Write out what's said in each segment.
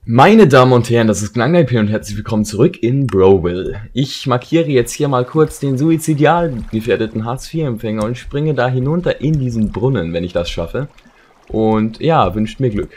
Meine Damen und Herren, das ist Gnangnaip und herzlich willkommen zurück in Browville. Ich markiere jetzt hier mal kurz den suizidal gefährdeten Hartz-IV-Empfänger und springe da hinunter in diesen Brunnen, wenn ich das schaffe. Und ja, wünscht mir Glück.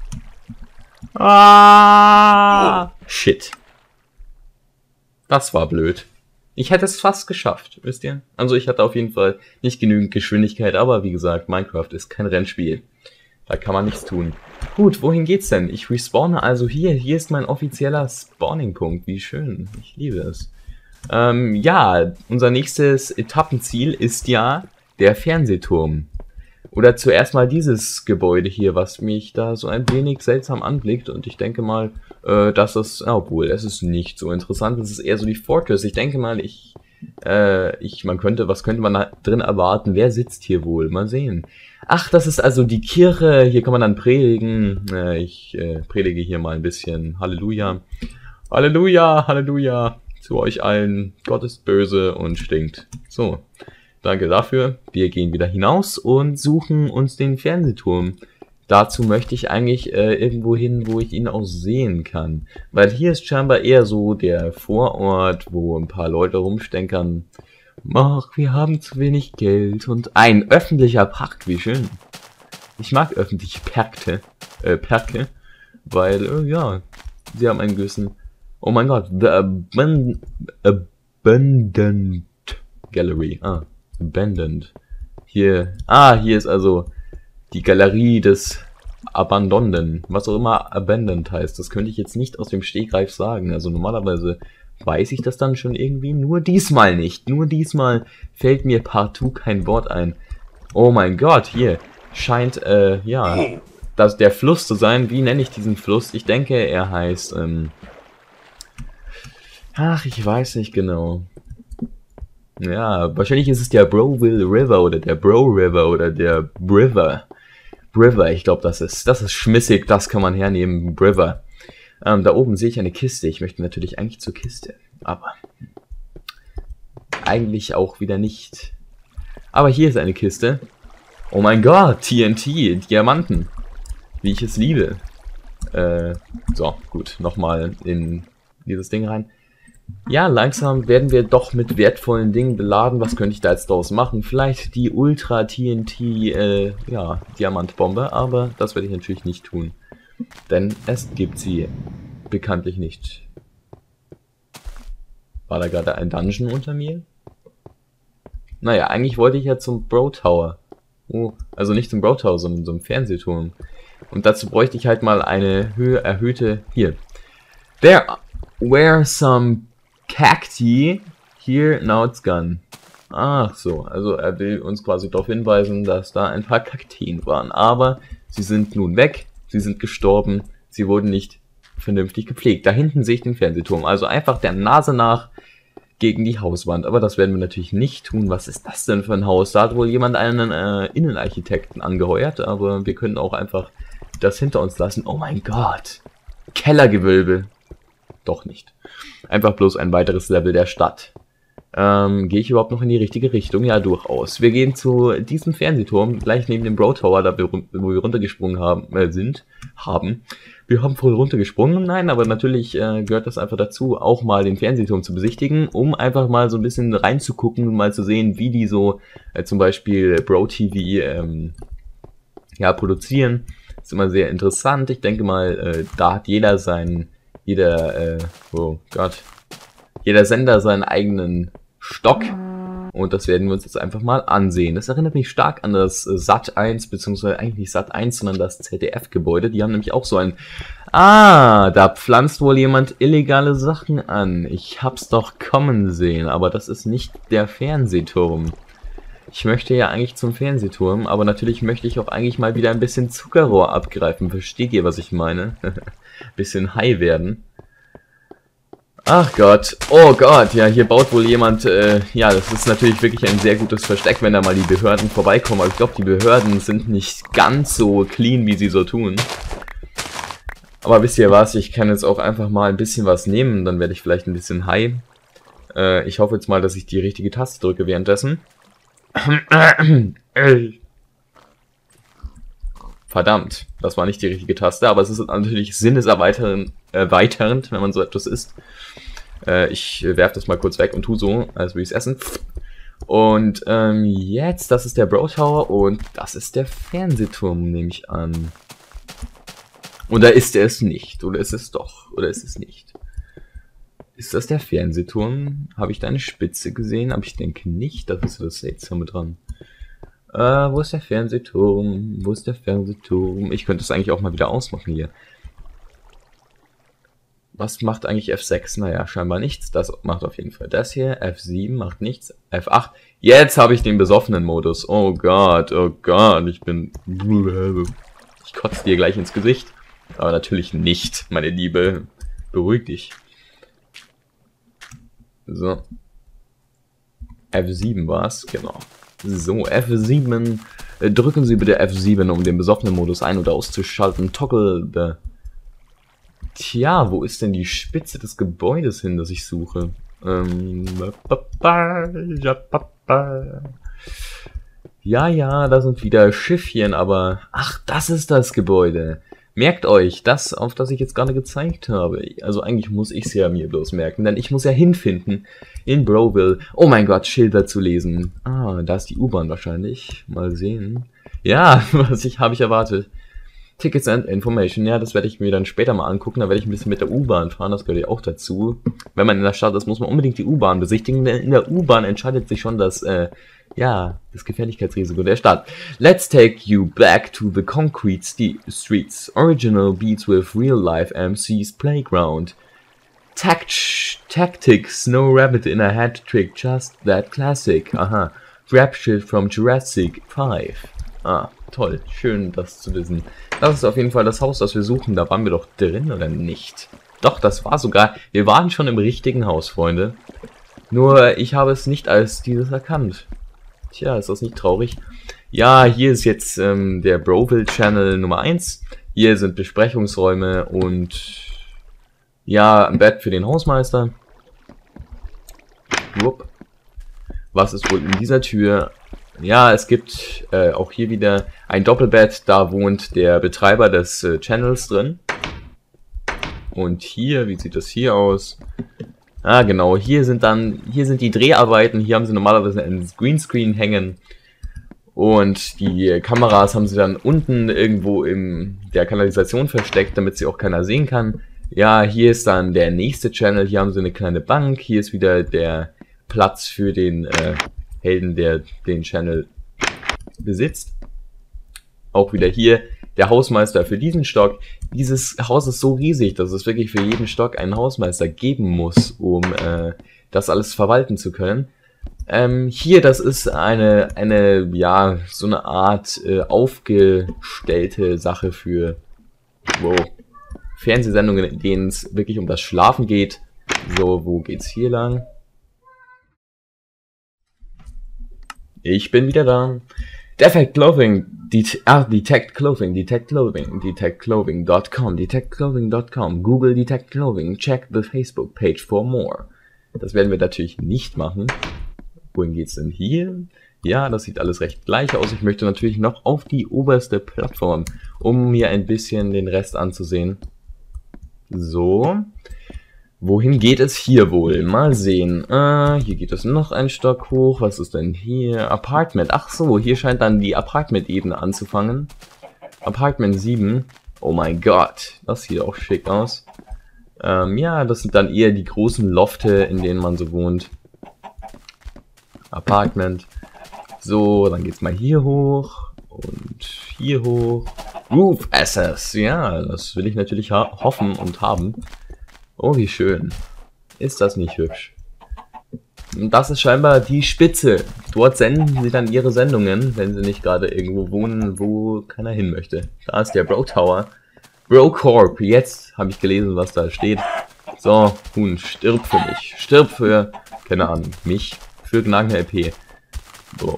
Ah! Shit. Das war blöd. Ich hätte es fast geschafft, wisst ihr? Also ich hatte auf jeden Fall nicht genügend Geschwindigkeit, aber wie gesagt, Minecraft ist kein Rennspiel. Da kann man nichts tun. Gut, wohin geht's denn? Ich respawne also hier. Hier ist mein offizieller Spawning-Punkt. Wie schön. Ich liebe es. Ja, unser nächstes Etappenziel ist ja der Fernsehturm. Oder zuerst mal dieses Gebäude hier, was mich da so ein wenig seltsam anblickt. Und ich denke mal, dass es, obwohl, es ist nicht so interessant. Es ist eher so die Fortress. Ich denke mal, was könnte man da drin erwarten? Wer sitzt hier wohl? Mal sehen. Ach, das ist also die Kirche. Hier kann man dann predigen. Ich predige hier mal ein bisschen. Halleluja. Halleluja, Halleluja. Zu euch allen. Gott ist böse und stinkt. So, danke dafür. Wir gehen wieder hinaus und suchen uns den Fernsehturm. Dazu möchte ich eigentlich irgendwo hin, wo ich ihn auch sehen kann. Weil hier ist scheinbar eher so der Vorort, wo ein paar Leute rumstenkern. Ach, wir haben zu wenig Geld und ein öffentlicher Park, wie schön. Ich mag öffentliche Parke, weil, ja, sie haben einen gewissen, oh mein Gott, The Abandoned Gallery, Abandoned. Hier ist also die Galerie des Abandonden, was auch immer Abandoned heißt, das könnte ich jetzt nicht aus dem Stegreif sagen, also normalerweise weiß ich das dann schon irgendwie, nur diesmal nicht. Nur diesmal fällt mir partout kein Wort ein. Oh mein Gott, hier scheint, ja, der Fluss zu sein. Wie nenne ich diesen Fluss? Ich denke, er heißt, ach, ich weiß nicht genau. Ja, wahrscheinlich ist es der Browville River oder der Bro River oder der River. River, ich glaube, das ist schmissig, das kann man hernehmen, River. Da oben sehe ich eine Kiste. Ich möchte natürlich eigentlich zur Kiste. Aber eigentlich auch wieder nicht. Aber hier ist eine Kiste. Oh mein Gott, TNT, Diamanten. Wie ich es liebe. So, gut. Nochmal in dieses Ding rein. Ja, langsam werden wir doch mit wertvollen Dingen beladen. Was könnte ich da jetzt draus machen? Vielleicht die Ultra TNT, ja, Diamantbombe. Aber das werde ich natürlich nicht tun. Denn es gibt sie bekanntlich nicht. War da gerade ein Dungeon unter mir? Naja, eigentlich wollte ich ja zum Bro Tower. Oh, also nicht zum Bro Tower, sondern zum Fernsehturm. Und dazu bräuchte ich halt mal eine erhöhte... Hier. There were some cacti here, now it's gone. Ach so, also er will uns quasi darauf hinweisen, dass da ein paar Kakteen waren. Aber sie sind nun weg. Sie sind gestorben, sie wurden nicht vernünftig gepflegt. Da hinten sehe ich den Fernsehturm, also einfach der Nase nach gegen die Hauswand. Aber das werden wir natürlich nicht tun. Was ist das denn für ein Haus? Da hat wohl jemand einen Innenarchitekten angeheuert, aber wir können auch einfach das hinter uns lassen. Oh mein Gott! Kellergewölbe! Doch nicht. Einfach bloß ein weiteres Level der Stadt. Gehe ich überhaupt noch in die richtige Richtung? Ja, durchaus. Wir gehen zu diesem Fernsehturm, gleich neben dem Bro Tower, da wo wir runtergesprungen haben. Wir haben voll runtergesprungen, nein, aber natürlich gehört das einfach dazu, auch mal den Fernsehturm zu besichtigen, um einfach mal so ein bisschen reinzugucken und mal zu sehen, wie die so zum Beispiel Bro TV ja, produzieren. Ist immer sehr interessant. Ich denke mal, da hat jeder Sender seinen eigenen Stock und das werden wir uns jetzt einfach mal ansehen. Das erinnert mich stark an das Sat.1, beziehungsweise eigentlich nicht Sat.1, sondern das ZDF-Gebäude. Die haben nämlich auch so ein... Ah, da pflanzt wohl jemand illegale Sachen an. Ich hab's doch kommen sehen, aber das ist nicht der Fernsehturm. Ich möchte ja eigentlich zum Fernsehturm, aber natürlich möchte ich auch eigentlich mal wieder ein bisschen Zuckerrohr abgreifen. Versteht ihr, was ich meine? Bisschen high werden. Ach Gott, oh Gott, ja, hier baut wohl jemand, ja, das ist natürlich wirklich ein sehr gutes Versteck, wenn da mal die Behörden vorbeikommen, aber ich glaube, die Behörden sind nicht ganz so clean, wie sie so tun. Aber wisst ihr was, ich kann jetzt auch einfach mal ein bisschen was nehmen, dann werde ich vielleicht ein bisschen high. Ich hoffe jetzt mal, dass ich die richtige Taste drücke währenddessen. Verdammt, das war nicht die richtige Taste, aber es ist natürlich sinneserweiternd, wenn man so etwas isst. Ich werfe das mal kurz weg und tu so, als würde ich es essen. Und jetzt, das ist der Bro Tower und das ist der Fernsehturm, nehme ich an. Oder ist er es nicht? Oder ist es doch? Oder ist es nicht? Ist das der Fernsehturm? Habe ich da eine Spitze gesehen? Aber ich denke nicht. Das ist das Seltsame dran. Wo ist der Fernsehturm? Wo ist der Fernsehturm? Ich könnte es eigentlich auch mal wieder ausmachen hier. Was macht eigentlich F6? Naja, scheinbar nichts. Das macht auf jeden Fall das hier. F7 macht nichts. F8. Jetzt habe ich den besoffenen Modus. Oh Gott, ich bin... Ich kotze dir gleich ins Gesicht. Aber natürlich nicht, meine Liebe. Beruhig dich. So. F7 war's, genau. So, F7. Drücken Sie bitte F7, um den besoffenen Modus ein- oder auszuschalten. Toggle the... Tja, wo ist denn die Spitze des Gebäudes hin, das ich suche? Ja, da sind wieder Schiffchen, aber... Ach, das ist das Gebäude. Merkt euch, das, auf das ich jetzt gerade gezeigt habe. Also eigentlich muss ich es ja mir bloß merken, denn ich muss ja hinfinden in Broville. Oh mein Gott, Schilder zu lesen. Ah, da ist die U-Bahn wahrscheinlich. Mal sehen. Ja, habe ich erwartet. Tickets and Information, ja, das werde ich mir dann später mal angucken. Da werde ich ein bisschen mit der U-Bahn fahren, das gehört ja auch dazu. Wenn man in der Stadt ist, muss man unbedingt die U-Bahn besichtigen, denn in der U-Bahn entscheidet sich schon das Gefährlichkeitsrisiko der Stadt. Let's take you back to the concrete streets. Original beats with real-life MC's playground. Tactics, no rabbit in a hat trick, just that classic. Aha. Grab shit from Jurassic 5. Ah, toll. Schön, das zu wissen. Das ist auf jeden Fall das Haus, das wir suchen. Da waren wir doch drin, oder nicht? Doch, das war sogar... Wir waren schon im richtigen Haus, Freunde. Nur, ich habe es nicht als dieses erkannt. Tja, ist das nicht traurig? Ja, hier ist jetzt der Broville Channel Nummer 1. Hier sind Besprechungsräume und... Ja, ein Bett für den Hausmeister. Wupp. Was ist wohl in dieser Tür? Ja, es gibt auch hier wieder ein Doppelbett, da wohnt der Betreiber des Channels drin. Und hier, wie sieht das hier aus? Ah, genau, hier sind die Dreharbeiten, hier haben sie normalerweise einen Greenscreen hängen. Und die Kameras haben sie dann unten irgendwo in der Kanalisation versteckt, damit sie auch keiner sehen kann. Ja, hier ist dann der nächste Channel, hier haben sie eine kleine Bank, hier ist wieder der Platz für den Helden, der den Channel besitzt. Auch wieder hier der Hausmeister für diesen Stock. Dieses Haus ist so riesig, dass es wirklich für jeden Stock einen Hausmeister geben muss, um das alles verwalten zu können. Hier, das ist so eine Art aufgestellte Sache für Fernsehsendungen, in denen es wirklich um das Schlafen geht. So, wo geht's hier lang? Ich bin wieder da. Detect Clothing, Detect Clothing.com, Google Detect Clothing, check the Facebook page for more. Das werden wir natürlich nicht machen. Wohin geht's denn hier? Ja, das sieht alles recht gleich aus. Ich möchte natürlich noch auf die oberste Plattform, um mir ein bisschen den Rest anzusehen. So. Wohin geht es hier wohl? Mal sehen. Hier geht es noch einen Stock hoch. Was ist denn hier? Apartment. Ach so, hier scheint dann die Apartment-Ebene anzufangen. Apartment 7. Oh mein Gott. Das sieht auch schick aus. Ja, das sind dann eher die großen Lofte, in denen man so wohnt. Apartment. So, dann geht's mal hier hoch. Und hier hoch. Roof Access. Ja, das will ich natürlich hoffen und haben. Oh, wie schön. Ist das nicht hübsch? Und das ist scheinbar die Spitze. Dort senden sie dann ihre Sendungen, wenn sie nicht gerade irgendwo wohnen, wo keiner hin möchte. Da ist der Bro Tower. Bro Corp. Jetzt habe ich gelesen, was da steht. So, Huhn, stirb für mich. Stirb für, keine Ahnung, mich. Für Gnagner LP. So.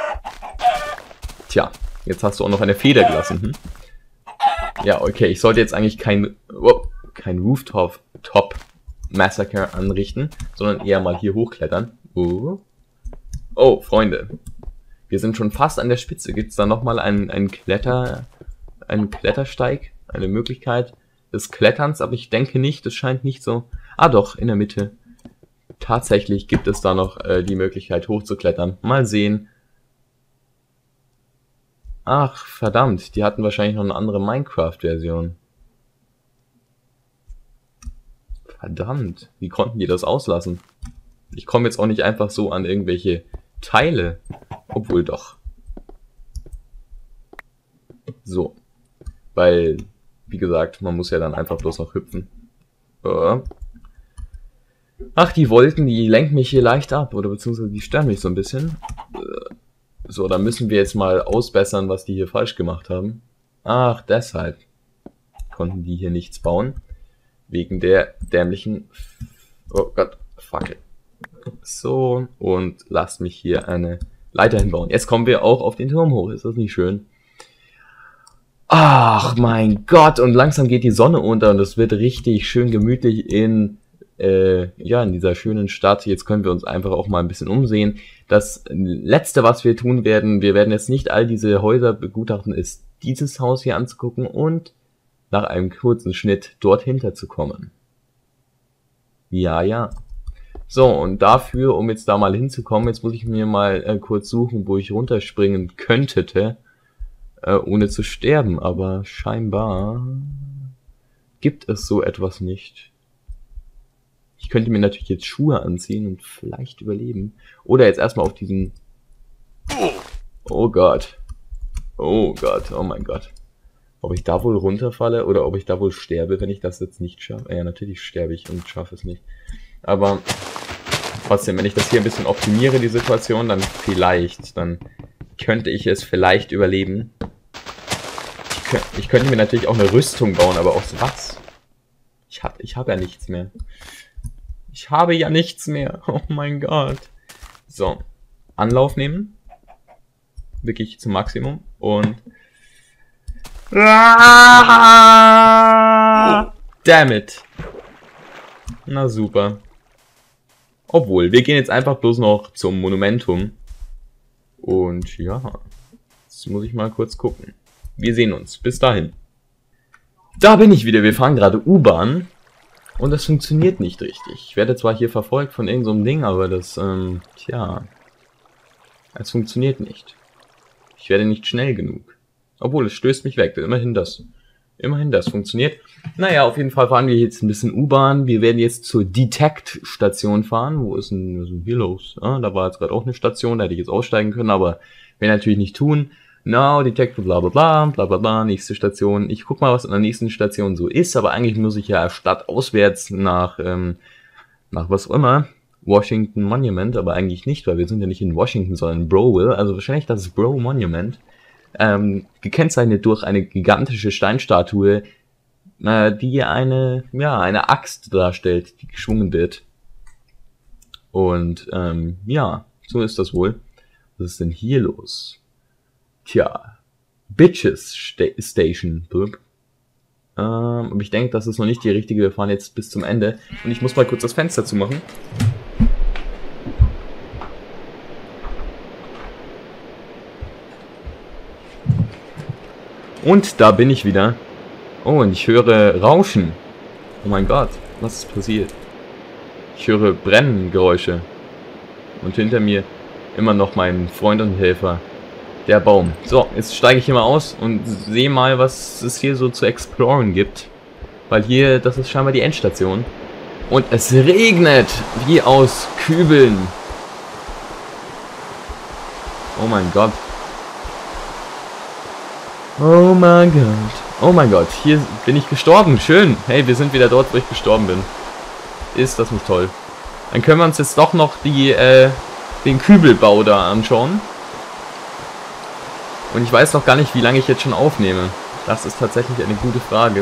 Tja, jetzt hast du auch noch eine Feder gelassen. Hm? Ja, okay, ich sollte jetzt eigentlich kein Rooftop Massacre anrichten, sondern eher mal hier hochklettern. Oh, Freunde. Wir sind schon fast an der Spitze. Gibt es da nochmal einen Kletter... einen Klettersteig, eine Möglichkeit des Kletterns, aber ich denke nicht, es scheint nicht so... Ah doch, in der Mitte. Tatsächlich gibt es da noch die Möglichkeit hochzuklettern. Mal sehen. Ach, verdammt, die hatten wahrscheinlich noch eine andere Minecraft-Version. Verdammt, wie konnten die das auslassen? Ich komme jetzt auch nicht einfach so an irgendwelche Teile. Obwohl doch. So. Weil, wie gesagt, man muss ja dann einfach bloß noch hüpfen. Ach, die Wolken, die lenken mich hier leicht ab. Oder beziehungsweise die stören mich so ein bisschen. So, dann müssen wir jetzt mal ausbessern, was die hier falsch gemacht haben. Ach, deshalb konnten die hier nichts bauen. Wegen der dämlichen... Oh Gott, Fackel. So, und lasst mich hier eine Leiter hinbauen. Jetzt kommen wir auch auf den Turm hoch. Ist das nicht schön? Ach, mein Gott. Und langsam geht die Sonne unter und es wird richtig schön gemütlich in dieser schönen Stadt. Jetzt können wir uns einfach auch mal ein bisschen umsehen. Das Letzte, was wir tun werden, wir werden jetzt nicht all diese Häuser begutachten, ist dieses Haus hier anzugucken und nach einem kurzen Schnitt dort hinter zu kommen. Ja. So, und dafür, um jetzt da mal hinzukommen, jetzt muss ich mir mal kurz suchen, wo ich runterspringen könnte, ohne zu sterben. Aber scheinbar gibt es so etwas nicht. Ich könnte mir natürlich jetzt Schuhe anziehen und vielleicht überleben. Oder jetzt erstmal auf diesen... Oh Gott. Oh Gott, oh mein Gott. Ob ich da wohl runterfalle oder ob ich da wohl sterbe, wenn ich das jetzt nicht schaffe. Ja, natürlich sterbe ich und schaffe es nicht. Aber trotzdem, wenn ich das hier ein bisschen optimiere, die Situation, dann vielleicht, dann könnte ich es vielleicht überleben. Ich könnte mir natürlich auch eine Rüstung bauen, aber aus was? Ich habe ja nichts mehr. Ich habe ja nichts mehr. Oh mein Gott. So. Anlauf nehmen. Wirklich zum Maximum. Und... Damn it. Na super. Obwohl, wir gehen jetzt einfach bloß noch zum Monumentum. Und ja. Jetzt muss ich mal kurz gucken. Wir sehen uns. Bis dahin. Da bin ich wieder. Wir fahren gerade U-Bahn. Und das funktioniert nicht richtig. Ich werde zwar hier verfolgt von irgendeinem Ding, aber das, es funktioniert nicht. Ich werde nicht schnell genug. Obwohl, es stößt mich weg. Immerhin das funktioniert. Naja, auf jeden Fall fahren wir jetzt ein bisschen U-Bahn. Wir werden jetzt zur Detect-Station fahren. Wo ist denn hier los? Ah, da war jetzt gerade auch eine Station, da hätte ich jetzt aussteigen können, aber wir natürlich nicht tun. Now, Detect, bla bla bla, bla bla bla, nächste Station. Ich guck mal, was in der nächsten Station so ist, aber eigentlich muss ich ja stadtauswärts nach was auch immer, Washington Monument, aber eigentlich nicht, weil wir sind ja nicht in Washington, sondern in Browville, also wahrscheinlich das Bro Monument, gekennzeichnet durch eine gigantische Steinstatue, die eine Axt darstellt, die geschwungen wird. Und, so ist das wohl. Was ist denn hier los? Tja, Bitches Station. Aber ich denke, das ist noch nicht die richtige. Wir fahren jetzt bis zum Ende. Und ich muss mal kurz das Fenster zumachen. Und da bin ich wieder. Oh, und ich höre Rauschen. Oh mein Gott, was ist passiert? Ich höre Brenngeräusche. Und hinter mir immer noch mein Freund und Helfer. Der Baum. So, jetzt steige ich hier mal aus und sehe mal, was es hier so zu exploren gibt. Weil hier, das ist scheinbar die Endstation. Und es regnet wie aus Kübeln. Oh mein Gott. Oh mein Gott. Oh mein Gott, hier bin ich gestorben. Schön. Hey, wir sind wieder dort, wo ich gestorben bin. Ist das nicht toll? Dann können wir uns jetzt doch noch den Kübelbau da anschauen. Und ich weiß noch gar nicht, wie lange ich jetzt schon aufnehme. Das ist tatsächlich eine gute Frage.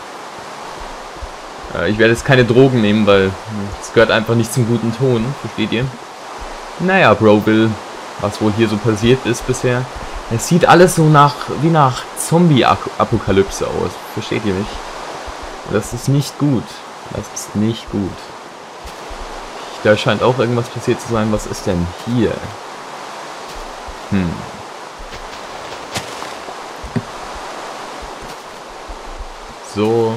Ich werde jetzt keine Drogen nehmen, weil es gehört einfach nicht zum guten Ton. Versteht ihr? Naja, Browville, was wohl hier so passiert ist bisher. Es sieht alles so wie nach Zombie-Apokalypse aus. Versteht ihr mich? Das ist nicht gut. Das ist nicht gut. Da scheint auch irgendwas passiert zu sein. Was ist denn hier? So.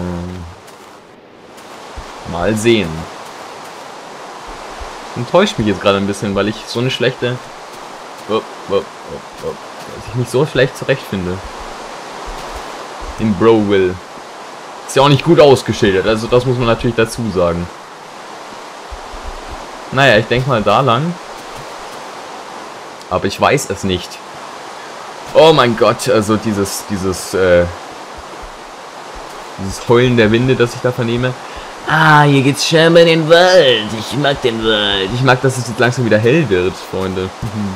Mal sehen. Enttäuscht mich jetzt gerade ein bisschen, weil ich so eine schlechte... dass ich mich so schlecht zurechtfinde. In Browville. Ist ja auch nicht gut ausgeschildert, also das muss man natürlich dazu sagen. Naja, ich denke mal da lang. Aber ich weiß es nicht. Oh mein Gott, also dieses Heulen der Winde, das ich da vernehme. Ah, hier geht's scheinbar in den Wald. Ich mag den Wald. Ich mag, dass es jetzt langsam wieder hell wird, Freunde.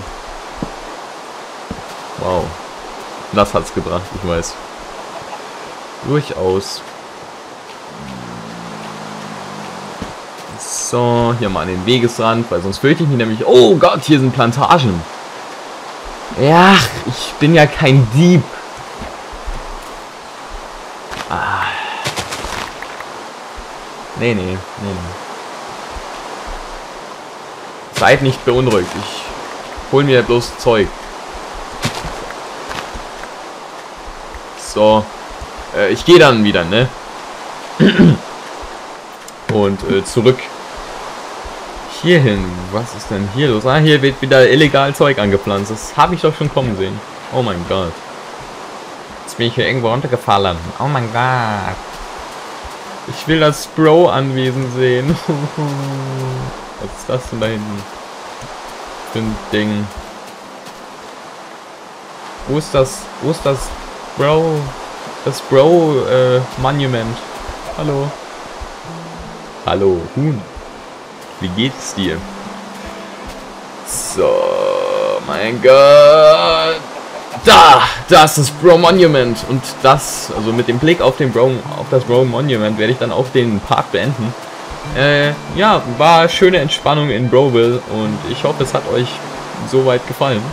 Wow. Das hat's gebracht, ich weiß. Durchaus. So, hier mal an den Wegesrand, weil sonst fürchte ich mich nämlich... Oh Gott, hier sind Plantagen. Ja, ich bin ja kein Dieb. Ah. Nee. Seid nicht beunruhigt. Ich hol mir bloß Zeug. So. Ich gehe dann wieder, ne? Und zurück. Hierhin. Was ist denn hier los? Ah, hier wird wieder illegal Zeug angepflanzt. Das habe ich doch schon kommen sehen. Oh mein Gott. Jetzt bin ich hier irgendwo runtergefallen. Oh mein Gott. Ich will das Bro-Anwesen sehen. Was ist das denn da hinten? Für ein Ding. Wo ist das Bro? Das Bro-Monument. Hallo. Hallo, Huhn. Wie geht's dir? So, mein Gott. Das ist das Bro Monument. Und das, also mit dem Blick auf das Bro Monument werde ich dann auch den Part beenden. Ja, war schöne Entspannung in Browville und ich hoffe, es hat euch soweit gefallen.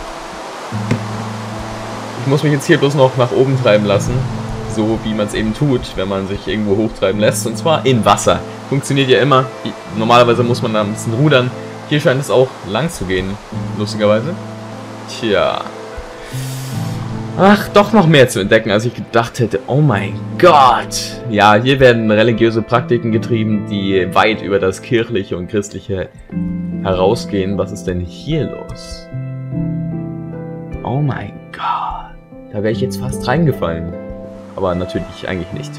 Ich muss mich jetzt hier bloß noch nach oben treiben lassen. So wie man es eben tut, wenn man sich irgendwo hochtreiben lässt. Und zwar in Wasser. Funktioniert ja immer. Normalerweise muss man da ein bisschen rudern. Hier scheint es auch lang zu gehen. Lustigerweise. Tja. Ach, doch noch mehr zu entdecken, als ich gedacht hätte. Oh mein Gott. Ja, hier werden religiöse Praktiken getrieben, die weit über das Kirchliche und Christliche herausgehen. Was ist denn hier los? Oh mein Gott. Da wäre ich jetzt fast reingefallen. Aber natürlich eigentlich nicht.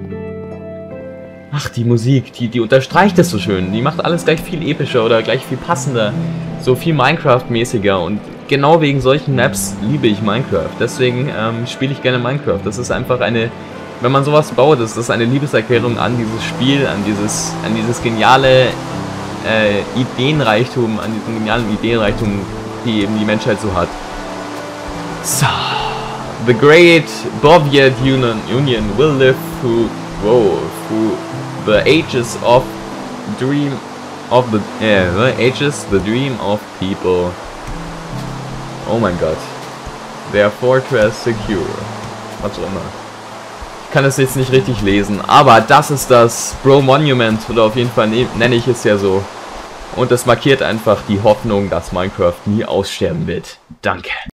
Ach, die Musik, die unterstreicht es so schön. Die macht alles gleich viel epischer oder gleich viel passender. So viel Minecraft-mäßiger. Und genau wegen solchen Maps liebe ich Minecraft. Deswegen spiele ich gerne Minecraft. Das ist einfach eine... Wenn man sowas baut, ist das eine Liebeserklärung an dieses Spiel, an dieses geniale Ideenreichtum, an diesen genialen Ideenreichtum, die eben die Menschheit so hat. So... The Great Boviet Union will live through the ages of the dream of people. Oh mein Gott. Their fortress secure. Was auch immer. Ich kann es jetzt nicht richtig lesen, aber das ist das Bro Monument, oder auf jeden Fall nenne ich es ja so. Und das markiert einfach die Hoffnung, dass Minecraft nie aussterben wird. Danke.